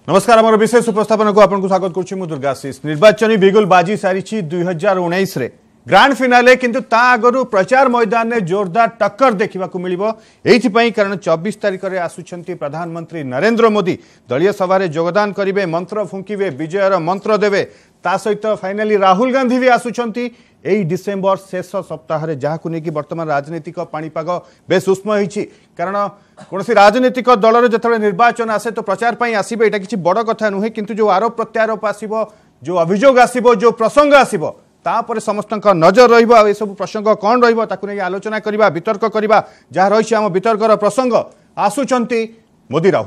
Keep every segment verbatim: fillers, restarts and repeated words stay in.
नमस्कार आम विशेष उपस्थापन को आपको स्वागत करुच्ची मु दुर्गाशीष। निर्वाचन बिगुल बाजी सारी दुई हजार उन्नीस ग्रांड फिनाले किंतु ता आगु प्रचार मैदान में जोरदार टक्कर देखा मिलिबो एइथिपई कारण चौबीस तारिख में आसुछंती प्रधानमंत्री नरेंद्र मोदी दलीय सभा जोगदान करिवे, मंत्र फुंकिवे, विजयर मंत्र देवे। ता सहित फाइनाली राहुल गांधी भी आसुछंती एई डिसेम्बर शेष सप्ताह जहाँ को लेकिन वर्तमान राजनीतिक पाणीपाग बेस उष्म होईछि। कारण कौन राजनीतिक दलर जो निर्वाचन आसे तो प्रचार पर आसबे यहाँ किसी बड़ कथा नुहे, किंतु जो आरोप प्रत्यारोप आसब, जो अभियोग आसब, जो प्रसंग आसब तापर समस्त नजर रही प्रसंग कौन रही आलोचना करवा, वितर्क करवा। जहाँ रही आम वितर्कर प्रसंग आसुचंती मोदी राहुल।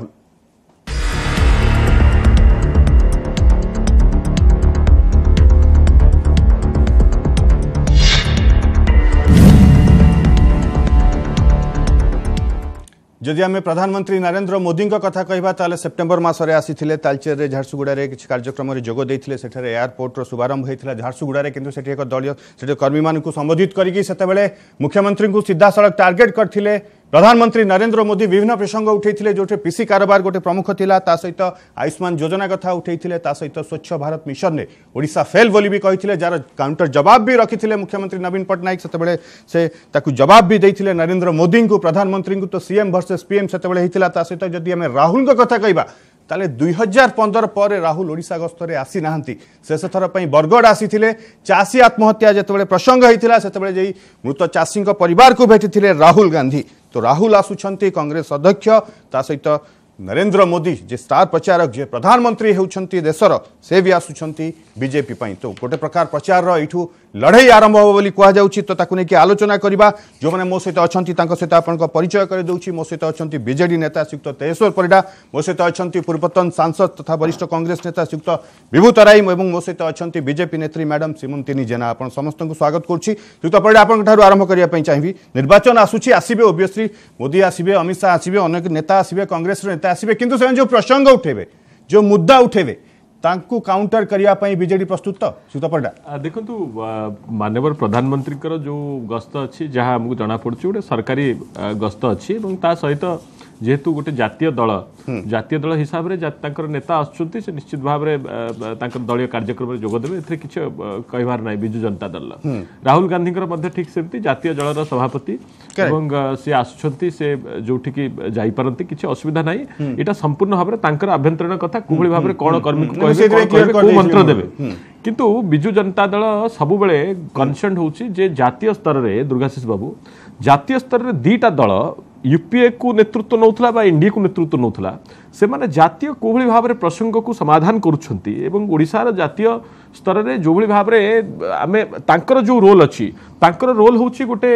जदि आम प्रधानमंत्री नरेंद्र मोदी कथा कहबा ताले सेप्टेम्बर मासरे आसीथिले तालचेर झारसुगुड़ा रे किछि कार्यक्रम रे जोग देथिले। सेठारे एयरपोर्ट रो शुभारंभ होइथिला झारसुगुड़ा रे, किंतु सेठी एक दलीय सेठी कर्मी मानकु संबोधित करिकि सेतेबेले मुख्यमंत्री को सीधा सड़क टार्गेट करथिले। प्रधानमंत्री नरेंद्र मोदी विभिन्न प्रसंग उठेइथिले, जोठे पीसी कारोबार गोटे प्रमुख थिला, ता सहित आयुष्मान योजना कथा उठेइथिले, ता सहित स्वच्छ भारत मिशन ने ओडिशा फेल बोली भी कहिथिले, जार काउंटर जवाब भी रखिथिले मुख्यमंत्री नवीन पटनायक। सेतेबेले से ताकु जवाब भी देइथिले नरेंद्र मोदी को, प्रधानमंत्री को। तो सीएम वर्सेस पीएम सेतेबेले हिथिला। ता सहित जदि आमे राहुल को कथा कहबा ताले दुई हजार पंदर पर राहुल ओडिशा गस्तरे आसी नाहंती। शेष थर पई बरगड़ आसीथिले। चाषी आत्महत्या जेतेबेले प्रसंग होइथिला सेतेबेले जेई मृत चाषी परिवार को भेटिथिले राहुल गांधी। तो राहुल आसुछंती कांग्रेस अध्यक्ष, ता सहित नरेंद्र मोदी जे स्टार प्रचारक, जे प्रधानमंत्री होउछंती देशर, से भी आसुछंती बीजेपी पई। तो गोटे प्रकार प्रचार रो इठू लड़ाई आरंभ हो बोली कहा जाउछि। तो ताकु नेकी आलोचना करबा। जो माने मो सहित अछंती तांको सहित आपनको परिचय कर दउछि। मो सहित अछंती बीजेडी नेता श्रीयुक्त तेजस्वर परिडा, मो सहित अछंती पूर्वतन सांसद तथा वरिष्ठ कांग्रेस नेता श्रीयुक्त विभू तराई, एवं मो सहित अछंती बीजेपी नेत्री मैडम सीमंतिनी जेना। आपण समस्त को स्वागत करुछि। श्रीयुक्त परिडा आपण ठारू आरंभ करिया पई चाहिबी। निर्वाचन आसुछि, आसीबे ओबियसली मोदी आसीबे, अमित शाह आसीबे, अनेक नेता आसीबे, कांग्रेस नेता आसीबे, किंतु से जो प्रसंग उठेबे, जो मुद्दा उठेबे तांकु काउंटर करिया पई बीजेडी प्रस्तुत। तो श्रीयुक्त परिडा देखंतु माननीय प्रधानमंत्री जो गस्त अच्छी जहाँ आमको जना पड़ुछि गोटे सरकारी गस्त अच्छी, एवं ता सहित जेहेतु गोटे जातीय दल जातीय दल हिसाब से नेता आसुछंती, से निश्चित भाव में दलीय कार्यक्रम में जोगदेवे। एथिरे किछि कहबार नाही। बिजु जनता दल राहुल गांधी ठीक सेमती जातीय दलर सभापति, एवं से आसुछंती, से जोठी की जाई परंती, किछि असुविधा नाही। एटा संपूर्ण भाव में तांकर आभ्यंतरीण कथा कोभली भाव में कोन कर्मी को कहबे, को मंत्र देबे। किंतु बिजु जनता दल सबुबेले कनसर्न होउछि जे जातीय स्तर रे दुर्गाशीष बाबू जातीय स्तर रे दीटा दल यूपीए को नेतृत्व नौथला बा एनडीए को नेतृत्व नौथला, से माने जातीय कोभली भाव में प्रसंग को समाधान करुछंती। एवं ओडिशार जातीय स्तर रे जो भली भाव में आमे तांकर जो रोल अच्छी, तांकर रोल होउछि गोटे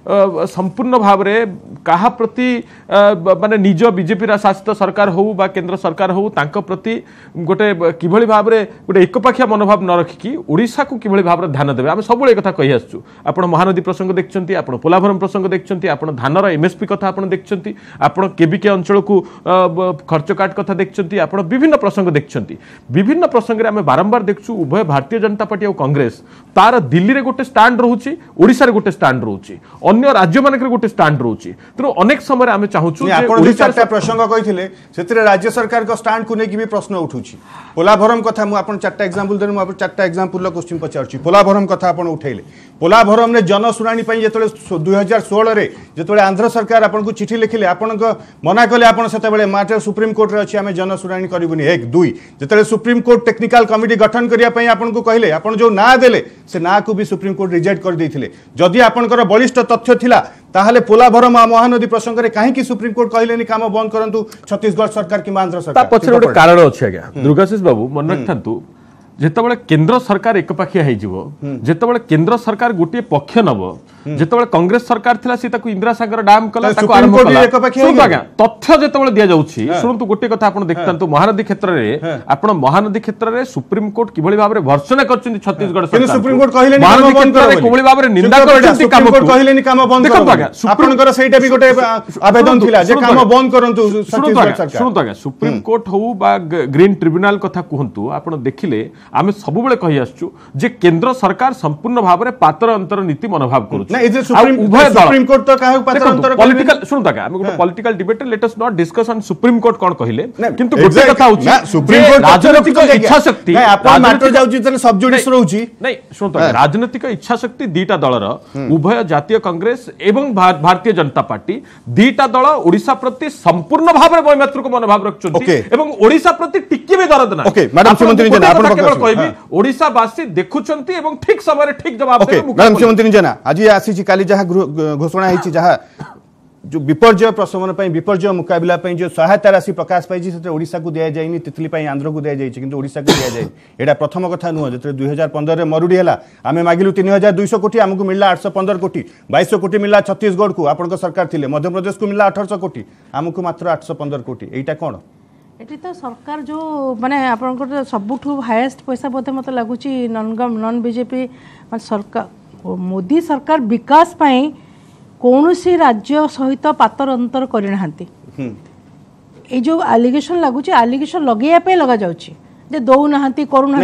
संपूर्ण भाव में कहा प्रति माने निज बीजेपी शासित सरकार हो बा केंद्र सरकार हो, तांक प्रति गोटे किभली भाव में गोटे एकपाखिया मनोभाव न रखिकी ओडिशा को किभली भाव में ध्यान देबे। आमे सबले कथा कहि आसछु। आपण महानदी प्रसंग देखछंती, आपण पोलाभरम प्रसंग देखछंती, आपण धानर एमएसपी कथा आपण देखछंती, आपण केबीके अंचल को खर्च काट कथा देखछंती, आपण विभिन्न प्रसंग देखछंती। विभिन्न प्रसंग रे आमे बारंबार देखछु उभय भारतीय जनता पार्टी और कांग्रेस तार दिल्ली रे गोटे स्टैंड रहउछि, ओडिसा रे गोटे स्टैंड रहउछि, अन्य राज्य मानक रे गोटे स्टैंड रहउछि। तेनो अनेक समय आमे चाहूछु जे ओडिसा चारटा प्रसंग कहिथिले सेतिरे राज्य सरकार को स्टैंड को नेकी भी प्रश्न उठुछि। पोलाभरम कथा मु आपण चारटा एग्जांपल देनु, आपण चारटा एग्जांपल लो क्वेश्चन पचारछि। पोलाभरम कथा आपण उठैले। पोलाभरम ने जनसुनानी पई जेतले दुई हजार सोलह रे जेतले आंध्र सरकार आपण को चिठी लिखिले, आपण को मना कले, आपण सेतेबेले माटर सुप्रीम कोर्ट रे अछि, आमे जनसुनानी करिबुनी। एक दुई जेतले सुप्रीम कोर्ट टेक्निकल कमिटी गठन करिया पई आपण को कहले, आपण जो ना देले से ना को भी सुप्रीम कोर्ट रिजेक्ट कर देथिले। जदि आपनकर बलिष्ठ तथ्य थिला ताहले पोलाभरम महानदी प्रसंग रे काहे कि सुप्रीम कोर्ट कहलेनी काम बंद करंतु छत्तीसगढ़ सरकार कि आंध्र सरकार। ता पछरे गोटे कारण अछि आज्ञा दुर्गाशीष बाबू मन रखथांतु। जेतेबेले केंद्र सरकार एकपाखिया हो जिवो, जेतेबेले केंद्र सरकार गोटे पक्ष नबो, जेतेबेले कांग्रेस सरकार थिला सी ताकू इंदिरा सागर डैम कला ताकू आरंभ कला तथ्य जेतेबेले दिया जाउछि। सुनतु गोटे कथा आपण देखतांतु महानदी क्षेत्र रे आपण महानदी क्षेत्र रे सुप्रीम कोर्ट किभली भाबरे भर्सना करछिन छत्तीसगढ़ सरकार। सुप्रीम कोर्ट कहलेनी महानदी क्षेत्र रे किभली भाबरे निंदा करछिन काम को कहलेनी काम बंद करो। आपनकर सेटा भी गोटे आवेदन थिला जे काम बंद करंतु छत्तीसगढ़ सरकार। सुनतु आज्ञा सुप्रीम कोर्ट हो बा ग्रीन ट्रिब्यूनल कथा कहंतु, आपण देखिले आमे सबुबेले कहि आछछु जे केंद्र सरकार संपूर्ण भाव में पातर अंतर नीति मनोभाव करुछि। ना इधर सुप्रीम उभय दल सुप्रीम कोर्ट तो काहे ऊपर अंतर पॉलिटिकल सुन तक हम गोटे political debate let us not discuss on supreme court कोन कहिले किंतु गोटे कथा होची सुप्रीम कोर्ट राजनीतिक इच्छा शक्ति नहीं आपण मैटर जाउची तले सब जुडिस रहउची नहीं सुन तक राजनीतिक इच्छा शक्ति दीटा दलर उभय जातीय कांग्रेस एवं भारतीय जनता पार्टी दीटा दल ओडिसा प्रति संपूर्ण भाव वैमात्रिक मनोभाव रखुଛନ୍ତି एवं ओडिसा प्रति टिके भी दरद ना ओके मैडम श्रीमती जना आपण केवल कहबी ओडिसा वासी देखुଛନ୍ତି एवं ठीक समय ठीक जवाब देबे मैडम श्रीमती जना आज आसी काली जहा घोषणा होईची जहा जो विपर्जय प्रशमन पर विपर्जय मुकाबला पर जो सहायता राशि प्रकाश पाई से ओडिशा को दिया जाए तितली आंध्र को दिया जाए किंतु ओडिशा को दिया जाए एटा प्रथम कथा नुह जो दुई हजार पंद्रह मरुड़ी है आम मागिलु तीन हजार दुईश कोटी आमको मिलला आठ सौ पंद्रह कोटी बैश कोटी मिलला छत्तीसगढ़ को आपण सरकार थे मध्यप्रदेश को मिलला अठारह कोटी आमको मात्र आठ सौ पंद्रह कोटी एटा कौन एटी तो सरकार जो माने आपन सबुठू हाईएस्ट पैसा बोधे मत लगुच नॉन नॉन बीजेपी सरकार मोदी सरकार विकास पाई कौन सी राज्य सहित पातर अंतर करना ये जो एलिगेशन लगुच एलिगेशन लगे लगा जाउची जे दौना करूना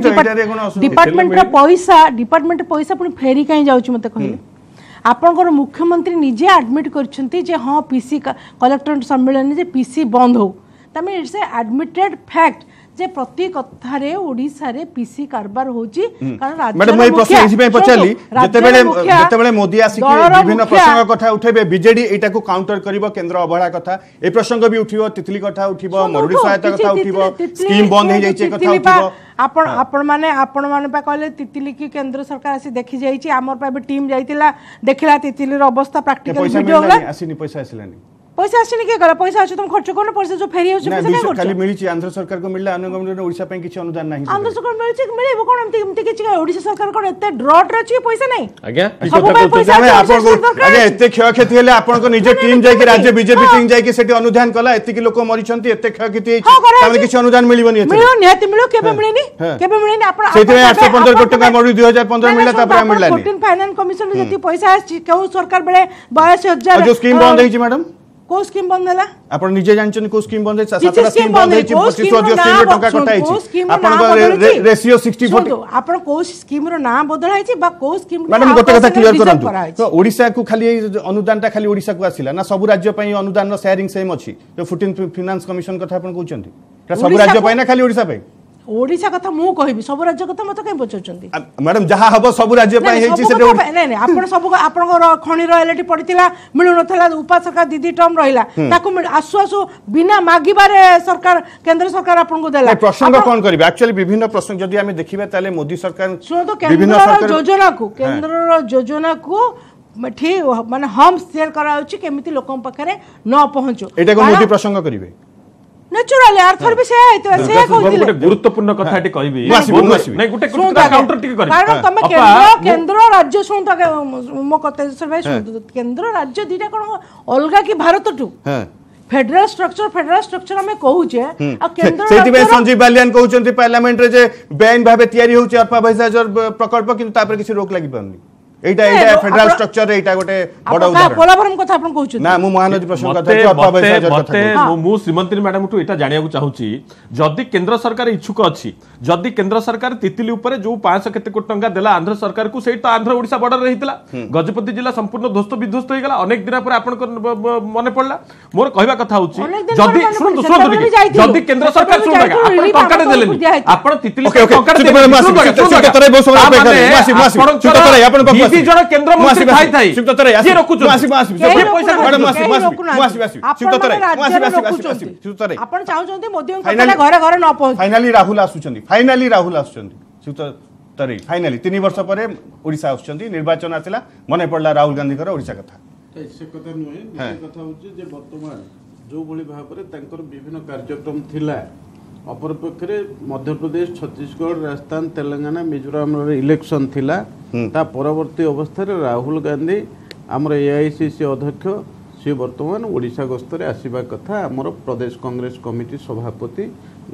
डिपार्टमेंट पैसा डिपार्टमेंट पैसा पुणी फेरी कहीं जाउची मते कहले आपनकर मुख्यमंत्री निजे एडमिट करछंती जे हां पीसी कलेक्टर सम्मेलन जे पीसी बंद हो तमे इट्स ए एडमिटेड फैक्ट जे प्रति कथारे ओडिसा रे पीसी कारबार होची कारण राज्य मैडम मैं प्रश्न इसी पे पचाली जते बेले जते बेले मोदी आसी के विभिन्न प्रसंग कथा उठेबे बीजेडी एटा को काउंटर करिवो केंद्र अवहेला कथा ए प्रसंग भी उठिवो तितली कथा उठिवो मरुडी सहायता कथा उठिवो स्कीम बंद हे जाइछे कथा उठिवो आपण आपण माने आपण माने पा कहले तितली की केंद्र सरकार आसी देखि जाइछी हमर पा टीम जाइतिला देखिला तितली रो अवस्था प्रैक्टिकल वीडियो होला आसीनी पैसा आसिलानी पैसा आसिनी के गला पैसा अछि तुम खर्च करन पैसा जो फेरी होछ पैसा काय खाली मिलिछि आंध्र सरकार को मिलला अन्य गवर्नमेंट ओडिसा पे किछ अनुदान नाही आंध्र सरकार मिलिछि मिलेबो कोन एमति एमति किछ ओडिसा सरकार कोन एते ड्रॉट रे अछि पैसा नै आज्ञा पैसा आपण आज्ञा एते क्षय क्षति हेले आपण को निजे टीम जाय कि राज्य बीजेपी टीम जाय कि सेठी अनुदान कला एते कि लोक मरिछंती एते क्षय क्षति हेछि तामे किछ अनुदान मिलिबोनी एते मिलो निहति मिलो केबे मिलेनी केबे मिलेनी आपण सेठी आठ सौ पंद्रह कोटी टका मरुडी दुई हजार पंद्रह मिलला तापर मिललानी फोर्टीन फाइनेंस कमिशन रे जति पैसा आछि केउ सरकार बेले बाईस हजार जो स्कीम बंद हेछि मैडम को स्कीम बंद हला आपण निजे जानचन को स्कीम बंद है सातटा स्कीम बंद है पच्चीस सौ जो स्कीम टका कटा है आपण रेशियो साठ चालीस आपण को स्कीम रो नाम बदला है बा को स्कीम मैडम गोटे कथा क्लियर करंतु तो ओडिसा को खाली अनुदानटा खाली ओडिसा को आसिला ना सब राज्य पई अनुदान रो शेयरिंग सेम अछि जो फोर्टीन फाइनेंस कमिशन कथा आपण कहउचंती सब राज्य पई ना खाली ओडिसा पई ओडिसा कथा मु कहबी सब राज्य कथा मत कहीं पचाउचंती मैडम जहा हबो सब राज्य पई हेछि से नै नै आपण सब आपण खणी रो एलटी पडितिला मिलु नथला उपा सरकार दीदी टर्म रहिला ताकू आसु आसु बिना मागिबारे सरकार केंद्र सरकार आपण को देला प्रसंग कोन करबे एक्चुअली विभिन्न प्रसंग जदि हम देखिबे ताले मोदी सरकार सुनो तो केंद्र योजना को केंद्र योजना को ठीक माने हम शेयर कराउची केमिति लोकम पखरे न पहुंचो एटा को मोदी प्रसंग करिवे नेचुरली आर्थर भी से आइतो से कहथिले गोटे गुरुत्वपूर्ण कथा एटी कहबी नै गोटे काउंटर टिके करि कारण तमे केंद्र केंद्र राज्य सुन त मो कते सर्वे सुन केंद्र राज्य दीटा कोन अलगा की भारत टू फेडरल स्ट्रक्चर फेडरल स्ट्रक्चर हमें कहू जे आ केंद्र सेति में संजीव बालियान कहउचंती पार्लियामेंट रे जे बेआईन भाबे तयारी होउची अल्पा भैसाजर प्रकल्प किंतु तापर किसी रोक लागि पाउनी एटा एटा फेडरल स्ट्रक्चर रे एटा गोटे बड़ उदाहरण पोलाभरम कथा आपण कहउछु ना मु महानदी प्रसंग कथा अल्पा भैसाजर कथा मते मु श्रीमंती मैडम टू एटा जानिया को चाहूची जदी केंद्र सरकार इच्छुक अछि जदी केंद्र सरकार तितली ऊपर जो पाँच सौ केते कोटी टंका देला आंध्र सरकार को सेही तो आंध्र ओडिसा बॉर्डर रहितला गजपति जिला संपूर्ण ध्वस्त विध्वस्त होई गेला अनेक दिन पर आपण मने पड़ला मोर कहबा कथा होची जदी सुन सुन जदी केंद्र सरकार सुन लगा आपण टंका देलेनी आपण तितली टंका देले सुततरे बहुत समय पे मासी मासी सुततरे आपण दीदी जण केंद्र मंत्री थाई थाई सुततरे जे रखुछु मासी मासी पैसा मैडम मासी मासी मासी मासी सुततरे मासी मासी मासी सुततरे आपण चाहउचंती मोदी घरे घरे न पहुंच फाइनली राहुल आसुचंती फाइनली राहुल आसुचंती सुततरे फाइनली तीन वर्ष परे ओडिसा आसुचंती निर्वाचन आतिला मने पड़ला राहुल गांधी कर ओडिसा कथा से कथा नुहे निजे कथा होचे जे वर्तमान जो भली भाबरे तांकर विभिन्न कार्यक्रम थिला अपरपक्षे मध्य प्रदेश छत्तीसगढ़ राजस्थान तेलंगाना मिजोराम इलेक्शन थिला ता परवर्ती अवस्था राहुल गांधी आमर एआईसीसी अध्यक्ष सी वर्तमान ओडिशा गस्तरे आसीबा कथा आमर प्रदेश कांग्रेस कमिटी सभापति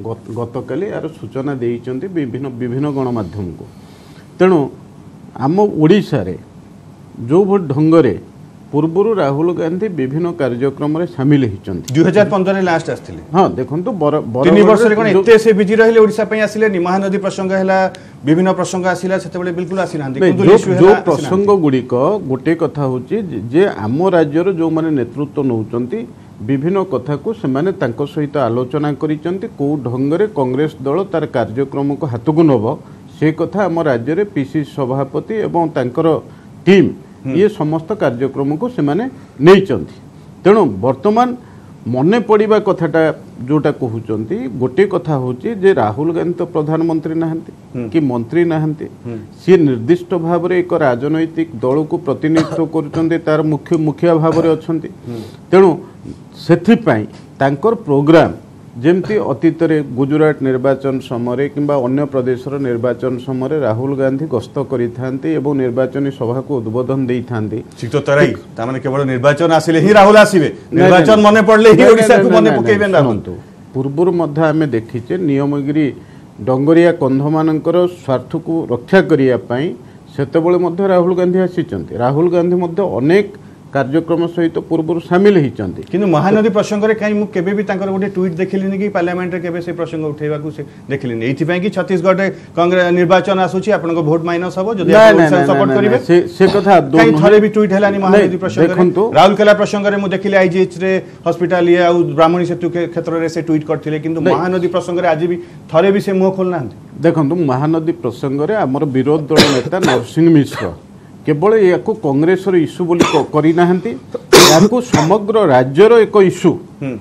गतकाली यार सूचना देइचंती विभिन्न विभिन्न गणमाध्यम को तेणु आम ओडिशा रे जो ढंग रे पूर्व राहुल गांधी विभिन्न कार्यक्रम रे शामिल होइचंती दुई हजार पंद्रह लास्ट आसथिले हां देखंतु तीन वर्ष रे कोन एते से बिजी रहिले ओडिसा पई आसिले नि महानदी प्रसंग हैला विभिन्न प्रसंग आसिला सेते बेले बिल्कुल आसी नांदी किंतु जो, जो प्रसंग गुडी को गोटे कथा होची जे आम राज्य रो जो माने नेतृत्व नउचंती विभिन्न कथा को सेमाने तांको सहित आलोचना करिचंती को ढंगरे कांग्रेस दल तार कार्यक्रम को हाथ को नब से कथा आम राज्य रे पीसी सभापति एवं तांकर टीम ये समस्त कार्यक्रम को सेमाने नेइचंती तेणु वर्तमान मने पड़िबा कथाटा जोटा कहउचंती गोटे कथा होची जे राहुल गांधी तो प्रधानमंत्री नहंती कि मंत्री नहंती सी निर्दिष्ट भाव रे एक राजनैतिक दल को प्रतिनिधित्व करूचंती तार मुख्य मुखिया भाव रे अछंती तेणु सेथि पई तांकर प्रोग्राम जेमती अतीत रे गुजरात निर्वाचन समय किंबा अन्य प्रदेश निर्वाचन समय राहुल गांधी गस्त करिथांती एवं निर्वाचन सभा को उद्बोधन देइथांती ठीक तो तराई तामाने केवल निर्वाचन आसिले ही राहुल आसीबे निर्वाचन मने पड़ले ही ओडिसा को मने पकेबे राहुल पूर्व मध्य आमे देखिचे नियमगिरी डंगरिया कंधमानकर स्वार्थ को रक्षा करिया पई सेतेबेले मध्य राहुल गांधी आसीचंती राहुल गांधी मध्य अनेक कार्यक्रम सहित पूर्व शामिल होइचंती किंतु महानदी प्रसंग रे काई मु केबे भी तांकर गोटे ट्वीट देखिलिनी कि पार्लियामेंट रे केबे से प्रसंग उठेबा को से देखिलिनी एथि पई कि छत्तीसगढ़ रे कांग्रेस निर्वाचन आसुची आपन को वोट माइनस हबो जदि आप सपोर्ट करिवे से से कथा काई थरे भी ट्वीट हेलानी महानदी प्रसंग रे राहुल केला प्रसंग रे मु देखिले आईजीएच रे हॉस्पिटल या ब्राह्मणी सेतु के क्षेत्र रे से ट्वीट करथिले किंतु महानदी प्रसंग रे आज भी थरे भी से मुंह खोलना देखंतु महानदी प्रसंग रे हमर विरोध दल नेता नरसिंह मिश्र केवल या कांग्रेस इश्यू बोली करी नाहंती याकू समग्र राज्यर एक इश्यू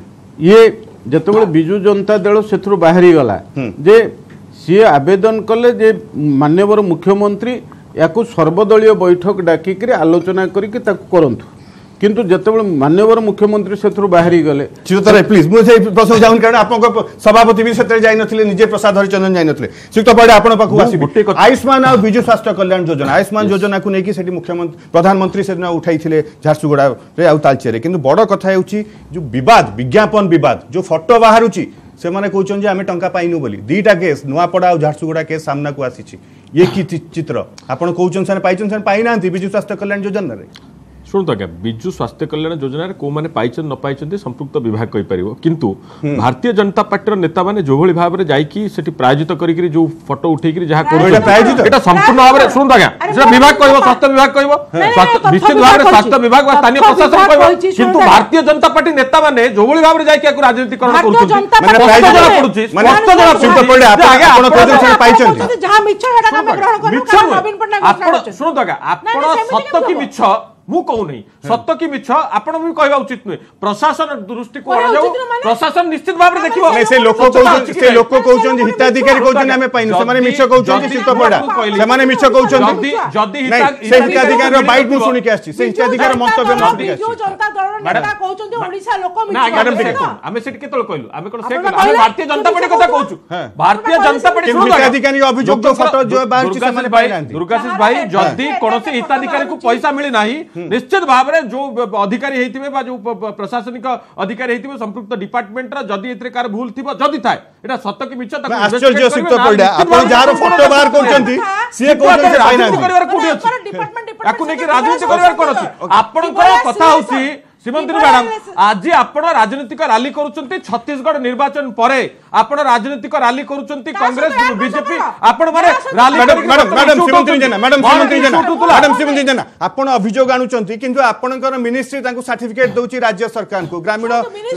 ये जतबेले बिजू जनता दल सेथुर बाहरी गला जे सी आवेदन कले जे माननीय मुख्यमंत्री याकू सर्वदलीय बैठक डाकिक आलोचना करके करंतु किंतु जतबेले माननीय मुख्यमंत्री सेथुर बाहरी गले चिरतरे प्लीज मुझे प्रश्न जाउन कारण आपन सभापति भी सेतरे जाई नथिले निजे प्रसाद हरिचंदन जाई नथिले सिक्त पड़े आपन पाखु आसी आयुष्मान और बिजू स्वास्थ्य कल्याण योजना आयुष्मान योजना को नेकी सेठी मुख्यमंत्री प्रधानमंत्री से उठाइथिले झारसुगुड़ा रे आउ तालचेरे किंतु बड़ कथा हेउची जो विवाद विज्ञापन विवाद जो फोटो बाहरुची से माने कहउचन जे आमे टंका पाइनु बोली दीटा केस नुआपड़ा और झारसुगुड़ा केस सामना को आसीची ये की चित्र आपन कहउचन से पाइचन से पाइ नांती बिजू स्वास्थ्य कल्याण योजना रे शुणु आज्ञा विजु स्वास्थ्य कल्याण योजना को मैंने पाइछन न पाइछन संपुक्त विभाग कहि परिबो किंतु भारतीय जनता पार्टी नेता माने जो भली भाव रे जाई कि सेठी प्रायोजित करिकरी जो फोटो उठै कि जहा कोन एटा प्रायोजित एटा संपूर्ण भाव रे शुणु आज्ञा जे विभाग कहबो स्वास्थ्य विभाग कहबो निश्चित भाव रे स्वास्थ्य विभाग वा स्थानीय प्रशासन कहबो किंतु भारतीय जनता पार्टी नेता माने जो भली भाव रे जाई कि राजनीतिकरण करूछन माने प्रायोजित जणा पडुची स्पष्ट जणा सिंपल पडे आपण प्रदर्शन पाइछन जहा मिछ हेटा हम ग्रहण करू नवीन पटनायक आपण शुणु आज्ञा आपण सत्य कि मिछ मु कहू नहीं सत्य कि मिछ आपण भी कहबा उचित नुहे प्रशासन दृष्टि को जाऊ प्रशासन निश्चित भाव रे देखिबो से लोक कहउछन से लोक कहउछन जे हिताधिकारी कहउछन हमें पाइनु से माने मिछ कहउछन जे सित पडा से माने मिछ कहउछन जदी जदी हिताधिकारी रो बाइट मु सुनि के आछि से हिताधिकारी मंतव्य मु सुनि के आछि जनता दल नेता कहउछन जे ओडिसा लोक मिछ ना मैडम देखो हमें सेट केतल कहलु हमें कोन से हम भारतीय जनता पार्टी कथा कहउछु भारतीय जनता पार्टी हिताधिकारी अभियोग फोटो जो बाहर से माने पाइ नांती दुर्गाशीष भाई जदी कोनोसी हिताधिकारी को पैसा मिली नाही निश्चित भाव में जो अधिकारी हेतिबे बा जो प्रशासनिक अधिकारी हेतिबे संपुक्त डिपार्टमेंट रा जदी एतरे कार भूल थिबो जदी थाए एटा सत्य कि मिछ तक आश्चर्य सिक्त पडा आपण जार फोटो बाहर करचंती से कोन से फाइनांस करिवार कोठी अछि डिपार्टमेंट याकू नै कि राजनीति करिवार कोन अछि आपण को कथा होछि श्रीमंत्री मैडम आज आपण राजनीतिक रैली करूचंती छत्तीसगढ़ निर्वाचन परे आपण राजनीतिक रैली करूचंती कांग्रेस बीजेपी आपण माने रैली मैडम मैडम श्रीमंत्री जना मैडम श्रीमंत्री जना मैडम श्रीमंत्री जना आपण अभियोग आनुचंती किंतु आपणकर मिनिस्ट्री तांको सर्टिफिकेट दउची राज्य सरकार को ग्रामीण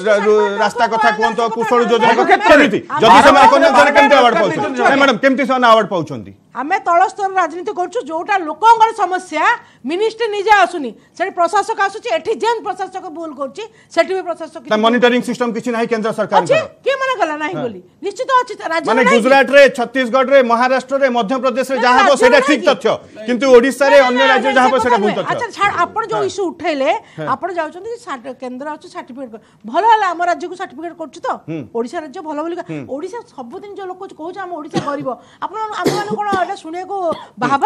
रास्ता कथा कोंतो कुशल योजना को केमिति जदी समय कोन जने केमते अवार्ड पाउछन मैडम केमति सन अवार्ड पाउछंती आमे तळ स्तर राजनीति करछु जोटा लोकंगर समस्या मिनिस्ट्री निजे आसुनी सेठी प्रशासक आसुची एठी जेन प्रशासक भूल करछि सेठी भी प्रशासक त मॉनिटरिंग सिस्टम किछि नाही केंद्र सरकार अछि के माने गला नाही बोली निश्चित अछि राज्य माने गुजरात रे छत्तीसगढ़ रे महाराष्ट्र रे मध्य प्रदेश रे जहां हो सेटा ठीक तथ्य किंतु ओडिसा रे अन्य राज्य जहां हो सेटा भूल तथ्य अच्छा छाड़ आपण जो इशू उठैले आपण जाउछंती केंद्र अछि सर्टिफिकेट भलो हला हम राज्य को सर्टिफिकेट करछु तो ओडिसा राज्य भलो बोली ओडिसा सब दिन जो लोक कहू हम ओडिसा गरीब आपण हम माने कोन एटा सुने को बाबा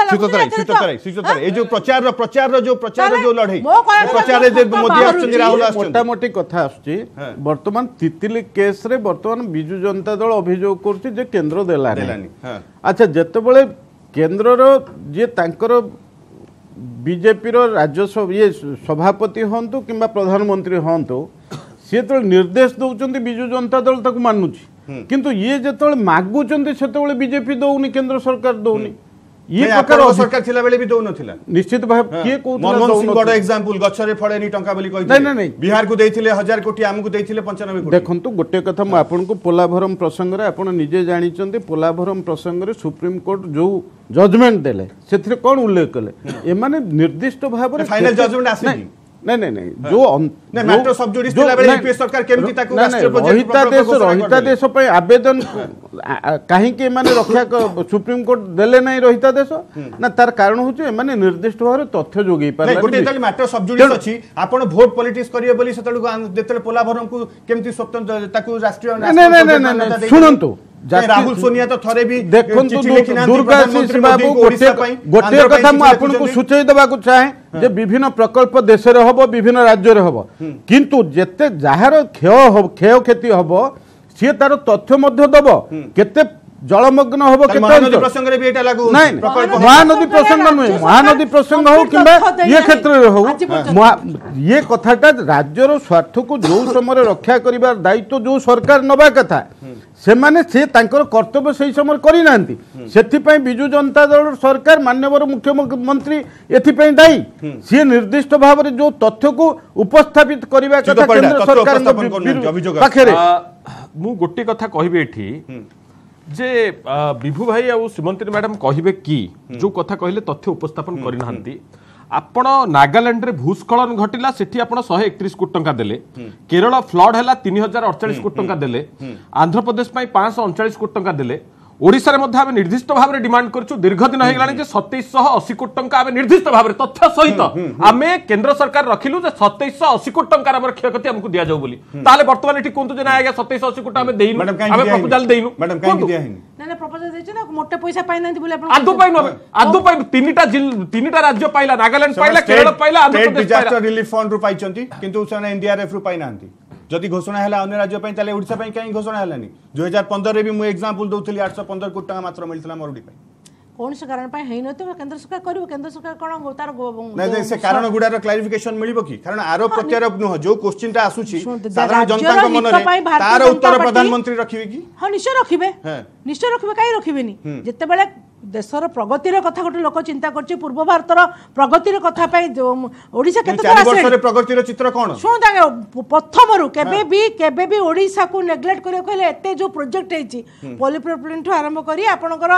लागु ए जो प्रचार प्रचार जो प्रचार जो लड़ाई प्रचार रे मोदी आछन राहुल आछन मोटा मोटी कथा आछी वर्तमान तितिली केस रे वर्तमान बिजू जनता दल अभियोग करछि जे केंद्र देलानी अच्छा जते बेले केंद्र रो जे तांकर बीजेपी राज्यसभा ये सभापति हूँ कि प्रधानमंत्री हूँ सी जो निर्देश दौरान विजु जनता दल तक मानुची किंतु ये जो मागुंट से बीजेपी दौनी केंद्र सरकार दौनी ये प्रकार सरकार थिला बेले भी दौ नथिला निश्चित भाव किए मनमोहन सिंह बड़ एग्जांपल गछरे फड़ेनी टंका बोली कहि नहीं नहीं बिहार को देथिले हजार कोटी आमको देथिले पंचानबे कोटी देखंतु गोटे कथा म आपन को पोलाभरम प्रसंग रे आपन निजे जानि चंती पोलाभरम प्रसंग रे सुप्रीम कोर्ट जो जजमेंट देले सेथिरे कोन उल्लेख कले ए माने निर्दिष्ट भाव रे फाइनल जजमेंट आसी नहीं नहीं नहीं जो नहीं मैटर सब जुडिस थिला बेले यूपीएस सरकार केमति ताको राष्ट्रीय प्रोजेक्ट रहिता देश रहिता देश पे आवेदन काहे के माने रक्षा सुप्रीम कोर्ट देले नहीं रहिता देश ना तार कारण होचे माने निर्दिष्ट भाव रे तथ्य जोगी पारला नहीं गोटे तले मैटर सब जुडिस अछि आपण वोट पॉलिटिक्स करिए बोली सेतलु देतले पोलाभरम को केमति स्वतंत्र ताको राष्ट्रीय नहीं नहीं नहीं सुनंतु राहुल सोनिया तो थरे भी देखंतु दुर्गाशीष बाबू गोटे गोटे कथा म आपन को सूचय देबा को चाहे जे विभिन्न प्रकल्प देश रे हबो विभिन्न राज्य रे हबो किंतु जेते जहार क्षय हो क्षय क्षति हबो से तार तथ्य मध्य दबो केते जलमग्न हबो केते महानदी प्रसंग रे भी एटा लागू नहीं महानदी प्रसंग नुहे महानदी प्रसंग हो किबा ये क्षेत्र रे हो ये कथाटा राज्य रो स्वार्थ को जो समय रक्षा करिबार दायित्व जो सरकार नबा कथा से माने से तांकर कर्तव्य सही समय करि नांती सेथि पई बिजु जनता दल सरकार माननीय मुख्यमंत्री एथि पई दायी से निर्दिष्ट भाव रे जो तथ्य को उपस्थापित करिबा कथा केंद्र सरकार पाखरे मु गोटे कथा कहबे एठी जे विभू भाई आ श्रीमंती मैडम कहबे कि जो कथा कहले तथ्य उपस्थापन करि नांती आपण नागालैंड रे भूस्खलन घटिला सेठी आपण एक सौ एकतीस कोटी टंका देले केरल फ्लड हैला तीन हजार अड़तालीस कोटी टंका देले आंध्र प्रदेश पई पाँच सौ उनचालीस कोटी टंका देले ओडिशा रे मध्ये आमे निर्दिष्ट भाव रे डिमांड करछु दीर्घ दिन हो गलानी जे सत्ताईस सौ अस्सी कोटी टंका आमे निर्दिष्ट भाव रे तथ्य सहित आमे केंद्र सरकार रखिलु जे सत्ताईस सौ अस्सी कोटी टंका हमर क्षयक्षति हमकु दिया जाऊ बोली ताले वर्तमान एठी कोंतु जे ना आगे सत्ताईस सौ अस्सी कोटी आमे देइनु आमे प्रपोजल देइनु मैडम काहे दिया हिनी ना ना प्रपोजल देछ ना मोटे पैसा पाइ नांती बोले आपण आदु पाइ न आदु पाइ तीनटा तीनटा राज्य पाइला नागालैंड पाइला केरल पाइला आंध्र प्रदेश पाइला डिजास्टर रिलीफ फंड रु पाइचंती किंतु उसन एनडीआरएफ रु पाइ नांती जदि घोषणा है अन्य राज्य ताले ओडिशा कहीं घोषणा है दुई हजार पंद्रह भी मुझे एग्जांपल दूसरी आठ सौ पंद्रह कोटी टका मात्र मिलता मरुड़ी कौन से कारण पाए है नतो केंद्र सरकार करिवो केंद्र सरकार कोन तार नै से कारण गुडार क्लैरिफिकेशन मिलिबो कि कारण आरोप प्रत्यारोप नुह जो क्वेश्चनटा आसुची साधारण जनता को मन रे तार उत्तर प्रधानमंत्री रखिबे कि हां निश्चय रखिबे निश्चय रखिबे काई रखिबेनी जते बेले देशर प्रगतिर कथा गोटे लोक चिंता करछि पूर्व भारतर प्रगतिर कथा पई ओडिसा केते चार वर्ष रे प्रगतिर चित्र कोन सुन ताके प्रथम रु केबे भी केबे भी ओडिसा को नेग्लेक्ट करियो कहले एते जो प्रोजेक्ट हेछि पॉलीप्रोपिलीन ठो आरंभ करी आपनकर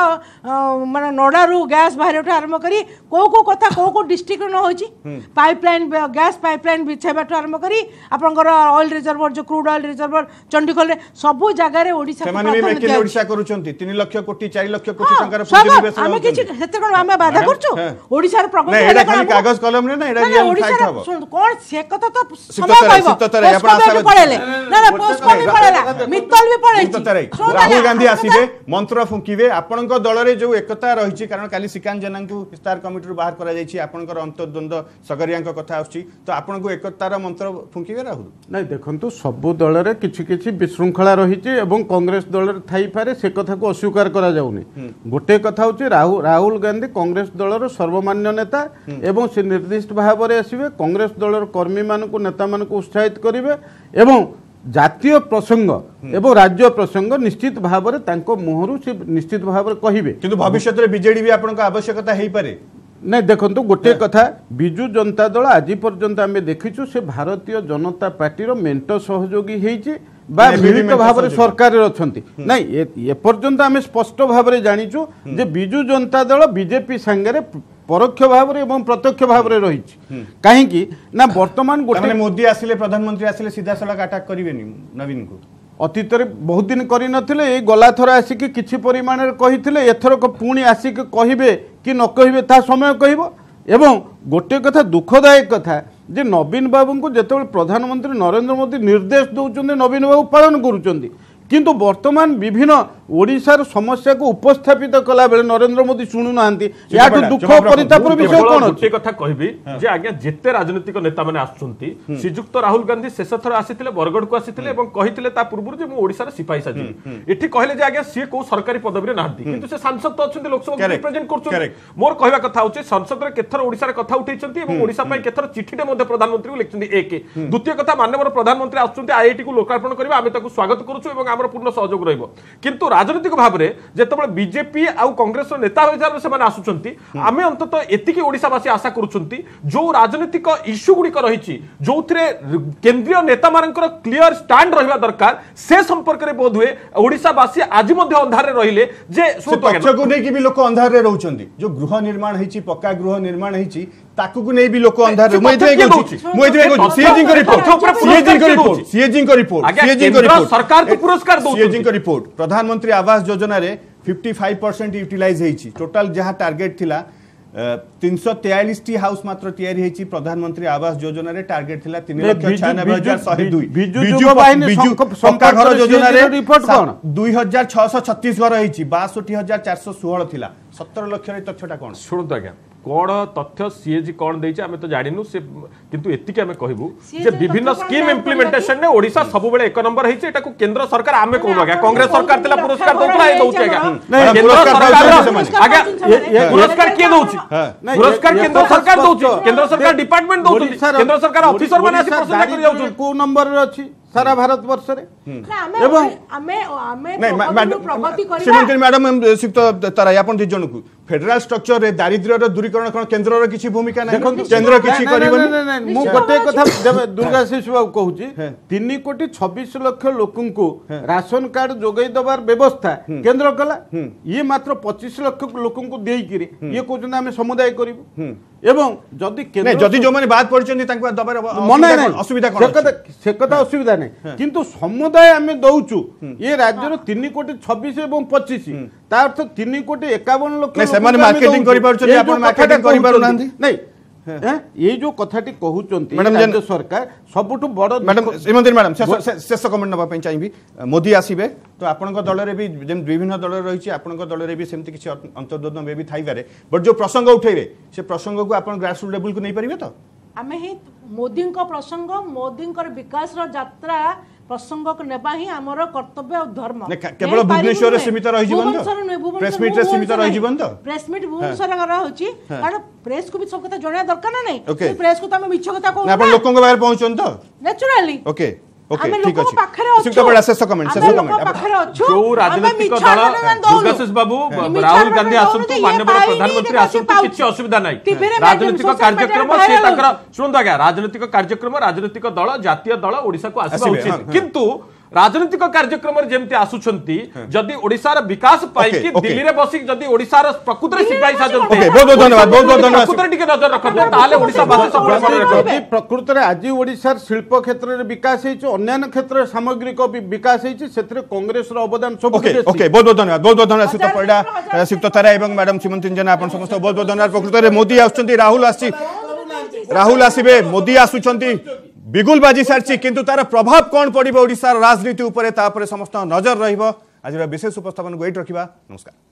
माने नोडा रु गैस बाहर आरंभ करी को को कथा को को डिस्ट्रिक्ट न होछि पाइपलाइन गैस पाइपलाइन बिछेबाठो आरंभ करी आपनकर ऑयल रिजर्वर जो क्रूड ऑयल रिजर्वर चंडीगढ़ रे सब जगह रे ओडिसा से माने मेक इन ओडिसा करूचंती तीन लाख कोटी चार लाख कोटी टंका रे आमे किछि हेते कोन आमे बाधा करछु ओडिसा रे प्रगति एटा खाली कागज कलम रे ना एटा रियल फाइट हबो सुन कोन से कथा तो समय कहबो सिततरे आपण आशा पळेले ना ना पोस्ट को भी पळेला मित्तल भी पळेछि सिततरे राहुल गांधी आसीबे मंत्र फुंकीबे आपनक दल रे जो एकता रहिछि कारण काली सिकान जनां को विस्तार कमिटी बाहर करा जायछि आपनकर अंतर्द्वंद सगरियांक कथा आछि तो आपन को एकतार मंत्र फुंकीबे राहुल नै देखंतु सब दल रे किछि किछि विशृंखला रहिछि एवं कांग्रेस दल रे थाई पारे से कथा को अस्वीकार करा जाउनी गोटे कथा राहुल राहुल गांधी कांग्रेस दलर सर्वमान्य नेता एवं से निर्दिष्ट भाव में आसवे कांग्रेस दलर कर्मी मान नेता मान उत्साहित करेंगे एवं जातीय प्रसंग एवं राज्य प्रसंग निश्चित भाव में मुहर से निश्चित भाव में कहे किंतु भविष्य में बीजेडी भी आपन आवश्यकता हो पारे नहीं देखो गोटे कथा विजु जनता दल आज पर्यंत आम देखीचु से भारतीय जनता पार्टी मेंट सहयोगी होती मिलित भाव में सरकार अच्छी नाई एपर्यंत आम स्पष्ट भाव में जानीचु जे विजु जनता दल बीजेपी सांगे परोक्ष भाव में प्रत्यक्ष भाव में रही कहीं ना वर्तमान गोटे मोदी आसिले प्रधानमंत्री आसिले सीधा सड़क अटैक करेंगे नवीन को अतीत बहुत दिन कर गला थर आसिक किसी परिमाण कही एथरक पुणी आसिक कहे कि न कहे ता समय कह एवं गोटे कथा दुखदायक कथा जे नवीन बाबू को जिते प्रधानमंत्री नरेंद्र मोदी निर्देश दौरान नवीन बाबू पालन करुँच किंतु वर्तमान विभिन्न ओडिशार समस्या को उपस्थापित कला बेले नरेंद्र मोदी शुणु नांती याठु दुख परितापर विषय कोन गोटे कथा कहबी जे आज्ञा जेते राजनीतिक नेता माने आछुंती श्रीजुक्त राहुल गांधी शेष थर आसीथिले बरगड़ को आसीथिले एवं कहिथिले ता पूर्व जे मु ओडिसा रे सिपाही साजी एठी कहले जे आज्ञा सी को सरकारी पदवी रे नांती किंतु से सांसद तो अछुंती लोकसभा रिप्रेजेंट करछुंती मोर कहबा कथा होचे संसद रे केथर ओडिसा रे कथा उठैछंती एवं ओडिसा पय केथर चिठी रे मध्ये प्रधानमंत्री को लिखछंती एक द्वितीय कथा माननीय प्रधानमंत्री आछुंती आईआईटी को लोकार्पण करबा आमे ताको स्वागत करूछु एवं हमर पूर्ण सहयोग रहइबो किंतु राजनीतिक भाव रे जेतबे बीजेपी आउ कांग्रेस नेता हिसाब से आसुचंती आमे अंततः एतिकी ओडिसावासी आशा करूचंती जो राजनीतिक इश्यू गुडी रही जो केंद्रीय नेता मानकर क्लियर स्टैंड रहिबा दरकार से संपर्क रे बोध हुए ओडिसावासी आज मध्ये अंधार रे रहिले जे पक्ष को नै कि भी लोक अंधार रे रहउचंती जो गृह निर्माण हेची पक्का गृह निर्माण हेची ताकू को नै भी लोक अंधार रे मुइथे कहूची मुइथे कहूची सीएजी को रिपोर्ट सीएजी को रिपोर्ट सीएजी को रिपोर्ट सीएजी को रिपोर्ट सरकार को पुरस्कार दो सीएजी को रिपोर्ट प्रधानमंत्री आवास योजना रे पचपन परसेंट यूटिलाइज हेची टोटल जहां टारगेट थिला तीन सौ तैंतालीस टी हाउस मात्र तैयारी हेची प्रधानमंत्री आवास योजना रे टारगेट थिला तीन लाख छियानवे हज़ार एक सौ दो बिजु बिजु पक्का घर योजना रे रिपोर्ट कोन दो हज़ार छह सौ छत्तीस घर हेची बासठ हज़ार चार सौ सोलह थिला सत्तर लाख रे तथ्यटा कोन सुनतो आज्ञा कौन तथ्य सीएजी कौन देइছে आमे तो जानिनु से किंतु एतिके आमे कहबू जे विभिन्न स्कीम इंप्लीमेंटेशन ने ओडिसा सब बेले एक नंबर हेइছে एटा को केंद्र सरकार आमे कहू आज्ञा कांग्रेस सरकार तेला पुरस्कार दउतला ए दउछि आज्ञा केंद्र सरकार आज्ञा पुरस्कार के दउछि पुरस्कार केंद्र सरकार दउछि केंद्र सरकार डिपार्टमेंट दउछि केंद्र सरकार ऑफिसर माने आसी प्रशंसा करि जाउछि को नंबर रे अछि सारा भारत वर्ष रे एवं हमें हमें प्रगति करिबा श्रीमती मैडम सिक्त तराई आपण दि जन को फेडरल स्ट्रक्चर रे दारिद्र्य रो दूरीकरण कोन केंद्र रो किछि भूमिका नै केंद्र किछि करिबनी मु गोटे कथा दुर्गा शिशु बाबू कहूची तीन कोटी छब्बीस लाख लोकन को राशन कार्ड जोगै दबार व्यवस्था केंद्र कला ये मात्र पच्चीस लाख लोकन को देई किरी ये कहउछन हमें समुदाय करिबो एवं जदि केंद्र जदि जो माने बात पड़छन तांको दबार मने असुविधा कोन से कथा असुविधा नै किंतु समुदाय हमें दउचु ये राज्य रो तीन कोटी छब्बीस एवं पच्चीस ता अर्थ तीन कोटी इक्यावन लाख सेमाने मार्केटिंग करि पारछन आपण मार्केटिंग करि पारु नांदी नै ये जो कथाटी कहउचंती राज्य सरकार सबुठु बड़ मैडम श्रीमती मैडम शेष कमेंट नबा पई चाहिबी मोदी आसीबे तो आपनक दल रे भी विभिन्न दल रही आपनक दल रे भी सेमति किछि अंतर्द्वंद में भी थाई पारे बट जो प्रसंग उठैबे से प्रसंग को आपण ग्रास रूट लेवल को नै परिबे तो आमे ही मोदी को प्रसंग मोदी विकास रो यात्रा प्रसंग को नेबा ही हमर कर्तव्य और धर्म केवल भुवनेश्वर रे सीमित रहि जीवन तो प्रेस मीट रे सीमित रहि जीवन तो प्रेस मीट भुवनेश्वर रा होची कारण प्रेस को भी सब कथा जणा दरकार ना नै प्रेस को त हम मिछ कथा को आपण लोकन के बाहर पहुंचन तो नेचुरली ओके ओके ठीक अछि सिक्का बड़ा शेष कमेंट शेष कमेंट जो राजनीतिक दल दुर्गाशीष बाबू राहुल गांधी आसंतु माननीय प्रधानमंत्री आसंतु किछि असुविधा नै राजनीतिक कार्यक्रम से ताकर सुनतो आज्ञा राजनीतिक कार्यक्रम राजनीतिक दल जातीय दल ओडिसा को आसीबा उचित किंतु राजनीतिक कार्यक्रम जेमती आसुछंती जदि ओडिसार विकास पाई कि दिल्ली रे बसी जदि ओडिसार प्रकृत रे सिपाही साजंते ओके बहुत बहुत धन्यवाद बहुत बहुत धन्यवाद प्रकृत टिके नजर रखते ताले ओडिसा बासी सब जदि प्रकृत रे आज ओडिसार शिल्प क्षेत्र रे विकास हेछ अन्य क्षेत्र सामग्रिक विकास हेछ सेतरे कांग्रेस रो अवदान सब ओके ओके बहुत बहुत धन्यवाद बहुत बहुत धन्यवाद सिक्त पडा सिक्त तारा एवं मैडम श्रीमती जन आपन समस्त बहुत बहुत धन्यवाद प्रकृत रे मोदी आछंती राहुल आसी राहुल आसीबे मोदी आसुछंती बिगुल बाजी सारची किंतु तार प्रभाव कौन पड़ो ओडिशार राजनीति उपरे तापरे समस्त नजर रहिबो आज विशेष उपस्थापन को एट रखिबा नमस्कार।